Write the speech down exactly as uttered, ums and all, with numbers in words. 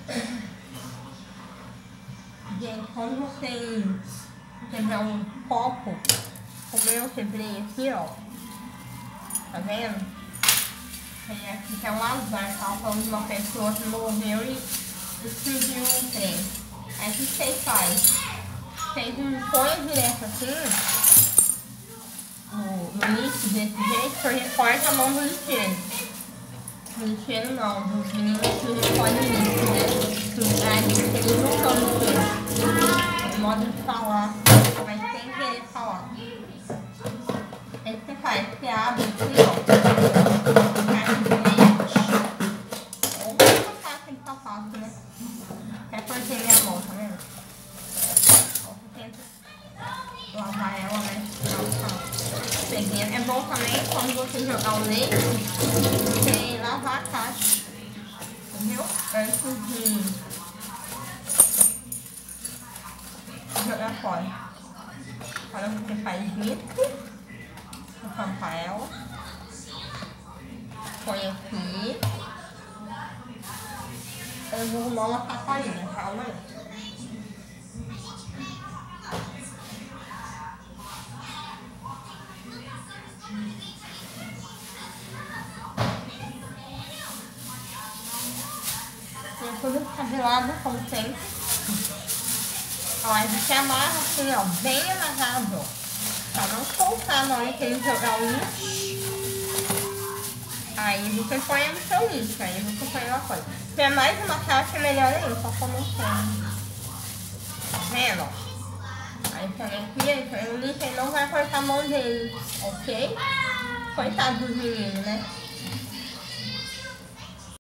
Gente, quando vocês tiver um copo com meu refri aqui, ó, tá vendo? Tem aqui que é um azar, tá? Falando de uma pessoa que morreu e explodiu um trem. Aí o que vocês fazem? Vocês não põem direto assim, no, no lixo desse jeito, porque corta a mão do lixeiro. Do lixeiro não, dos meninos que recolhem lixo, né? Eles não são lixeiros. O modo de falar, mas sem querer falar. Aí o que você faz? Você abre aqui, ó. Caixa de leite. Ou uma caixa de sapato, né? Até cortei minha mão, tá vendo? Ó, você tenta lavar ela, né? Peguei. É bom também quando você jogar o leite, você lavar a caixa. Entendeu? Antes de jogar fora. Agora você faz isso. Tampa ela. Põe aqui. Eu vou arrumar uma sacolinha, calma aí. Tem tudo descabelado, como sempre. Ó, a gente amarra assim, ó, bem amarrado, ó. Pra não soltar na hora que ele jogar o lixo. Aí você põe no seu lixo, aí você põe uma coisa. Se é mais uma caixa, melhor ainda, só começando. Tá vendo? Aí põe aqui, aí põe o lixo, ele não vai cortar a mão dele, ok? Coitado dos meninos, né?